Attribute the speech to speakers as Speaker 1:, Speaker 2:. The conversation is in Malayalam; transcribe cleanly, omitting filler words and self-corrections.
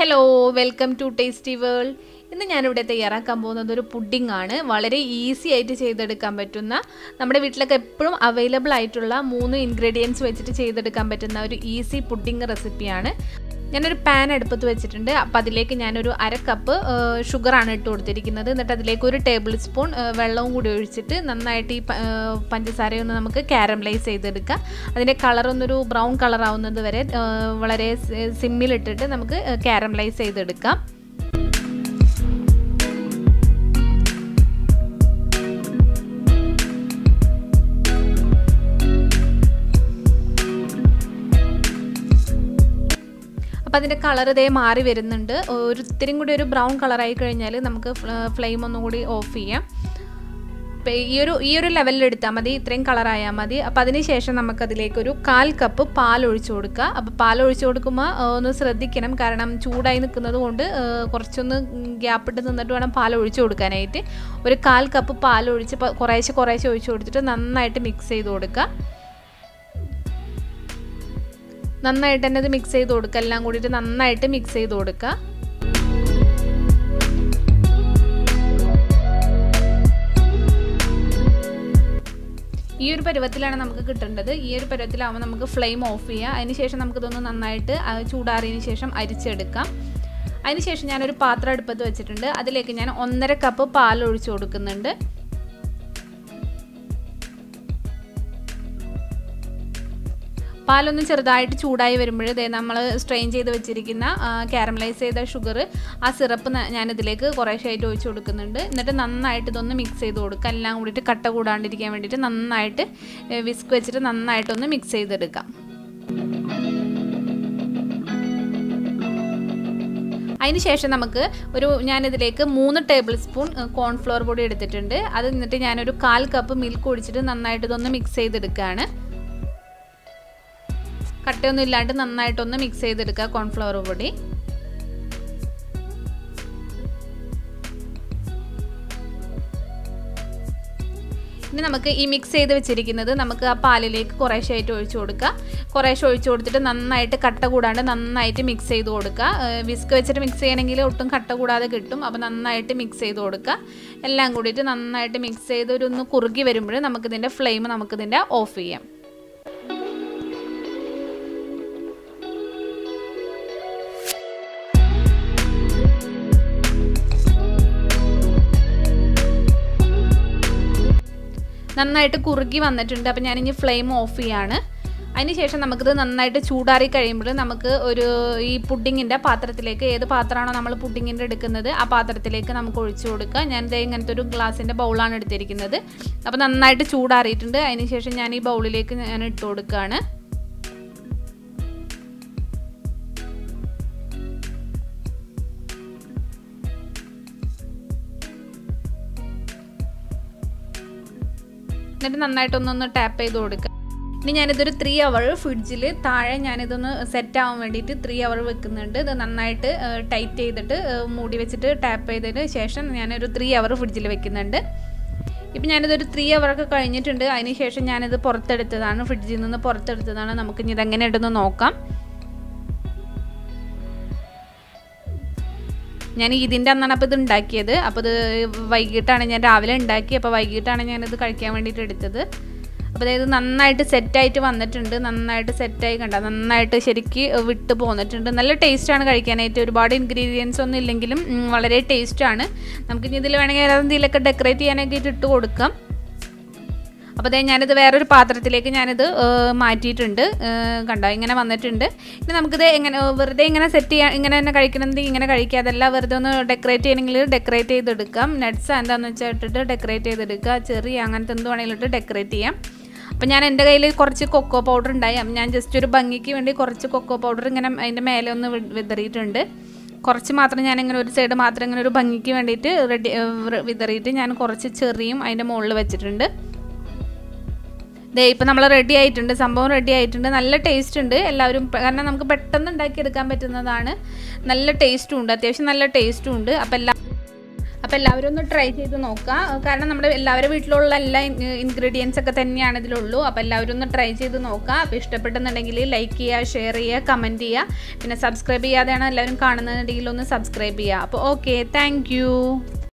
Speaker 1: Hello welcome to tasty world. ഇന്ന് ഞാനിവിടെ തയ്യാറാക്കാൻ പോകുന്നത് ഒരു പുഡിംഗ് ആണ്. വളരെ ഈസി ആയിട്ട് ചെയ്തെടുക്കാൻ പറ്റുന്ന, നമ്മുടെ വീട്ടിലൊക്കെ എപ്പോഴും അവൈലബിൾ ആയിട്ടുള്ള 3 ഇൻഗ്രീഡിയൻസ് വെച്ചിട്ട് ചെയ്തെടുക്കാൻ പറ്റുന്ന ഒരു ഈസി പുഡിംഗ് റെസിപ്പിയാണ്. ഞാനൊരു പാൻ അടുപ്പത്ത് വെച്ചിട്ടുണ്ട്. അപ്പോൾ അതിലേക്ക് ഞാനൊരു 1/2 കപ്പ് ഷുഗറാണ് ഇട്ട് കൊടുത്തിരിക്കുന്നത്. എന്നിട്ട് അതിലേക്ക് 1 ടേബിൾ സ്പൂൺ വെള്ളവും കൂടി ഒഴിച്ചിട്ട് നന്നായിട്ട് ഈ പഞ്ചസാരയൊന്ന് നമുക്ക് കാരമലൈസ് ചെയ്തെടുക്കാം. അതിൻ്റെ കളറൊന്നൊരു ബ്രൗൺ കളർ ആവുന്നത് വരെ വളരെ സിമ്മിലിട്ടിട്ട് നമുക്ക് കാരമലൈസ് ചെയ്തെടുക്കാം. അപ്പോൾ അതിൻ്റെ കളർ ഇതേ മാറി വരുന്നുണ്ട്. ഇത്തിരി കൂടി ഒരു ബ്രൗൺ കളറായി കഴിഞ്ഞാൽ നമുക്ക് ഫ്ലെയിം ഒന്നും കൂടി ഓഫ് ചെയ്യാം. ഈ ഒരു ലെവലിൽ എടുത്താൽ മതി, ഇത്രയും കളറായാൽ മതി. അപ്പോൾ അതിന് ശേഷം നമുക്കതിലേക്കൊരു 1/4 കപ്പ് പാൽ ഒഴിച്ചു കൊടുക്കുക. അപ്പോൾ പാൽ ഒഴിച്ചു കൊടുക്കുമ്പോൾ ഒന്ന് ശ്രദ്ധിക്കണം, കാരണം ചൂടായി നിൽക്കുന്നത് കൊണ്ട് കുറച്ചൊന്ന് ഗ്യാപ്പിട്ട് നിന്നിട്ട് വേണം പാൽ ഒഴിച്ചു കൊടുക്കാനായിട്ട്. ഒരു 1/4 കപ്പ് പാൽ ഒഴിച്ച് കുറേശ്ശെ ഒഴിച്ചു കൊടുത്തിട്ട് നന്നായിട്ട് മിക്സ് ചെയ്ത് കൊടുക്കുക. നന്നായിട്ട് തന്നെ ഇത് മിക്സ് ചെയ്ത് കൊടുക്കുക. എല്ലാം കൂടിയിട്ട് നന്നായിട്ട് മിക്സ് ചെയ്ത് കൊടുക്കുക. ഈ ഒരു പരുവത്തിലാണ് നമുക്ക് കിട്ടേണ്ടത്. ഈ ഒരു പരുവത്തിലാവുമ്പോൾ നമുക്ക് ഫ്ലെയിം ഓഫ് ചെയ്യാം. അതിനുശേഷം നമുക്കിതൊന്ന് നന്നായിട്ട് ചൂടാറിയതിന് ശേഷം അരിച്ചെടുക്കാം. അതിനുശേഷം ഞാനൊരു പാത്രം അടുപ്പത്ത് വെച്ചിട്ടുണ്ട്. അതിലേക്ക് ഞാൻ 1/2 കപ്പ് പാൽ ഒഴിച്ചു കൊടുക്കുന്നുണ്ട്. പാലൊന്ന് ചെറുതായിട്ട് ചൂടായി വരുമ്പോഴേ നമ്മൾ സ്ട്രെയിൻ ചെയ്ത് വെച്ചിരിക്കുന്ന കാരമലൈസ് ചെയ്ത ഷുഗർ, ആ സിറപ്പ് ഞാനിതിലേക്ക് കുറേശ്ശായിട്ട് ഒഴിച്ച് കൊടുക്കുന്നുണ്ട്. എന്നിട്ട് നന്നായിട്ട് ഇതൊന്ന് മിക്സ് ചെയ്ത് കൊടുക്കുക. എല്ലാം കൂടിയിട്ട് കട്ട കൂടാണ്ടിരിക്കാൻ വേണ്ടിയിട്ട് നന്നായിട്ട് വിസ്ക് വെച്ചിട്ട് നന്നായിട്ടൊന്ന് മിക്സ് ചെയ്തെടുക്കാം. അതിനുശേഷം നമുക്ക് ഞാനിതിലേക്ക് 3 ടേബിൾ സ്പൂൺ കോൺഫ്ലവർ പൊടി എടുത്തിട്ടുണ്ട്. അത് എന്നിട്ട് ഞാനൊരു 1/4 കപ്പ് മിൽക്ക് ഒഴിച്ചിട്ട് നന്നായിട്ട് ഇതൊന്ന് മിക്സ് ചെയ്തെടുക്കുകയാണ്. കട്ടയൊന്നും ഇല്ലാണ്ട് നന്നായിട്ടൊന്ന് മിക്സ് ചെയ്തെടുക്കുക കോൺഫ്ലവർ പൊടി. ഇനി നമുക്ക് ഈ മിക്സ് ചെയ്ത് വെച്ചിരിക്കുന്നത് നമുക്ക് ആ പാലിലേക്ക് കുറേശ്ശായിട്ട് ഒഴിച്ചു കൊടുക്കുക. കുറേശ്ശെ ഒഴിച്ചു കൊടുത്തിട്ട് നന്നായിട്ട് കട്ട കൂടാണ്ട് നന്നായിട്ട് മിക്സ് ചെയ്ത് കൊടുക്കുക. വിസ്ക് വെച്ചിട്ട് മിക്സ് ചെയ്യണമെങ്കിൽ ഒട്ടും കട്ട കൂടാതെ കിട്ടും. അപ്പോൾ നന്നായിട്ട് മിക്സ് ചെയ്ത് കൊടുക്കുക. എല്ലാം കൂടിയിട്ട് നന്നായിട്ട് മിക്സ് ചെയ്ത് ഒന്ന് കുറുകി വരുമ്പോൾ നമുക്കിതിൻ്റെ ഫ്ലെയിം നമുക്കിതിൻ്റെ ഓഫ് ചെയ്യാം. നന്നായിട്ട് കുറുകി വന്നിട്ടുണ്ട്. അപ്പോൾ ഞാനിനി ഫ്ലെയിം ഓഫ് ചെയ്യാണ്. അതിനുശേഷം നമുക്കിത് നന്നായിട്ട് ചൂടാറി കഴിയുമ്പോൾ നമുക്ക് ഈ പുഡിങ്ങിൻ്റെ പാത്രത്തിലേക്ക്, ഏത് പാത്രമാണോ നമ്മൾ പുഡിങ്ങിൻ്റെ എടുക്കുന്നത് ആ പാത്രത്തിലേക്ക് നമുക്ക് ഒഴിച്ചു കൊടുക്കുക. ഞാനിത് ഇങ്ങനത്തെ ഒരു ഗ്ലാസിൻ്റെ ബൗളാണ് എടുത്തിരിക്കുന്നത്. അപ്പോൾ നന്നായിട്ട് ചൂടാറിയിട്ടുണ്ട്. അതിനുശേഷം ഞാൻ ഈ ബൗളിലേക്ക് ഞാൻ ഇട്ട് കൊടുക്കുകയാണ്. എന്നിട്ട് നന്നായിട്ടൊന്നൊന്ന് ടാപ്പ് ചെയ്ത് കൊടുക്കുക. ഇനി ഞാനിതൊരു 3 അവർ ഫ്രിഡ്ജിൽ താഴെ ഞാനിതൊന്ന് സെറ്റ് ആവാൻ വേണ്ടിയിട്ട് 3 അവർ വെക്കുന്നുണ്ട്. ഇത് നന്നായിട്ട് ടൈറ്റ് ചെയ്തിട്ട് മൂടി വെച്ചിട്ട് ടാപ്പ് ചെയ്തതിന് ശേഷം ഞാനൊരു 3 അവർ ഫ്രിഡ്ജിൽ വെക്കുന്നുണ്ട്. ഇപ്പം ഞാനിതൊരു 3 അവറൊക്കെ കഴിഞ്ഞിട്ടുണ്ട്. അതിന് ശേഷം ഞാനിത് പുറത്തെടുത്തതാണ്, ഫ്രിഡ്ജിൽ നിന്ന് പുറത്തെടുത്തതാണ്. നമുക്കിനി ഇതെങ്ങനെ ഇടുന്നു നോക്കാം. ഞാൻ ഇതിൻ്റെ അന്നാണ് അപ്പോൾ ഇത് ഉണ്ടാക്കിയത്. അപ്പോൾ ഇത് വൈകിട്ടാണ്, ഞാൻ രാവിലെ ഉണ്ടാക്കി. അപ്പോൾ വൈകിട്ടാണ് ഞാനിത് കഴിക്കാൻ വേണ്ടിയിട്ട് എടുത്തത്. അപ്പോൾ അതായത് നന്നായിട്ട് സെറ്റായിട്ട് വന്നിട്ടുണ്ട്. നന്നായിട്ട് സെറ്റായി കണ്ട, നന്നായിട്ട് ശരിക്ക് വിട്ട് പോന്നിട്ടുണ്ട്. നല്ല ടേസ്റ്റാണ് കഴിക്കാനായിട്ട്. ഒരുപാട് ഇൻഗ്രീഡിയൻസ് ഒന്നും ഇല്ലെങ്കിലും വളരെ ടേസ്റ്റാണ്. നമുക്കിനി ഇതിൽ വേണമെങ്കിൽ എന്തെങ്കിലുമൊക്കെ ഡെക്കറേറ്റ് ചെയ്യാനൊക്കെ ഇട്ട് കൊടുക്കാം. അപ്പോൾ അതായത് ഞാനിത് വേറൊരു പാത്രത്തിലേക്ക് ഞാനിത് മാറ്റിയിട്ടുണ്ട്. കണ്ടോ, ഇങ്ങനെ വന്നിട്ടുണ്ട്. ഇനി നമുക്കിത് വെറുതെ ഇങ്ങനെ സെറ്റ് ചെയ്യാൻ, ഇങ്ങനെ തന്നെ കഴിക്കണമെങ്കിൽ ഇങ്ങനെ കഴിക്കുക. അതല്ല വെറുതെ ഒന്ന് ഡെക്കറേറ്റ് ചെയ്യണമെങ്കിൽ ഡെക്കറേറ്റ് ചെയ്തെടുക്കാം. നട്ട്സ് എന്താണെന്ന് വെച്ചാൽ ഇട്ടിട്ട് ഡെക്കറേറ്റ് ചെയ്തെടുക്കുക. ചെറിയ അങ്ങനത്തെ എന്ത് വേണമെങ്കിലും ഇട്ട് ഡെക്കറേറ്റ് ചെയ്യാം. അപ്പോൾ ഞാൻ എൻ്റെ കയ്യിൽ കുറച്ച് കൊക്കോ പൗഡർ ഉണ്ടായി. ഞാൻ ജസ്റ്റ് ഒരു ഭംഗിക്ക് വേണ്ടി കുറച്ച് കൊക്കോ പൗഡർ ഇങ്ങനെ അതിൻ്റെ മേലെ ഒന്ന് വിതറിയിട്ടുണ്ട്. കുറച്ച് മാത്രം ഞാനിങ്ങനെ ഒരു സൈഡ് മാത്രം ഇങ്ങനെ ഒരു ഭംഗിക്ക് വേണ്ടിയിട്ട് വിതറിയിട്ട് ഞാൻ കുറച്ച് ചെറിയും അതിൻ്റെ മുകളിൽ വെച്ചിട്ടുണ്ട്. ഇപ്പം നമ്മൾ റെഡി ആയിട്ടുണ്ട്, സംഭവം റെഡി ആയിട്ടുണ്ട്. നല്ല ടേസ്റ്റ് ഉണ്ട്. എല്ലാവരും, കാരണം നമുക്ക് പെട്ടെന്ന് ഉണ്ടാക്കിയെടുക്കാൻ പറ്റുന്നതാണ്. നല്ല ടേസ്റ്റും ഉണ്ട്, അത്യാവശ്യം നല്ല ടേസ്റ്റും ഉണ്ട്. അപ്പോൾ എല്ലാവരും ഒന്ന് ട്രൈ ചെയ്ത് നോക്കുക. കാരണം നമ്മുടെ എല്ലാവരുടെ വീട്ടിലുള്ള എല്ലാ ഇൻഗ്രീഡിയൻസ് ഒക്കെ തന്നെയാണ് ഇതിലുള്ളൂ. അപ്പോൾ എല്ലാവരും ഒന്ന് ട്രൈ ചെയ്ത് നോക്കുക. അപ്പോൾ ഇഷ്ടപ്പെട്ടെന്നുണ്ടെങ്കിൽ ലൈക്ക് ചെയ്യുക, ഷെയർ ചെയ്യുക, കമൻറ്റ് ചെയ്യുക. പിന്നെ സബ്സ്ക്രൈബ് ചെയ്യാതെയാണ് എല്ലാവരും കാണുന്നതെന്നുണ്ടെങ്കിൽ ഒന്ന് സബ്സ്ക്രൈബ് ചെയ്യുക. അപ്പോൾ ഓക്കെ, താങ്ക് യു.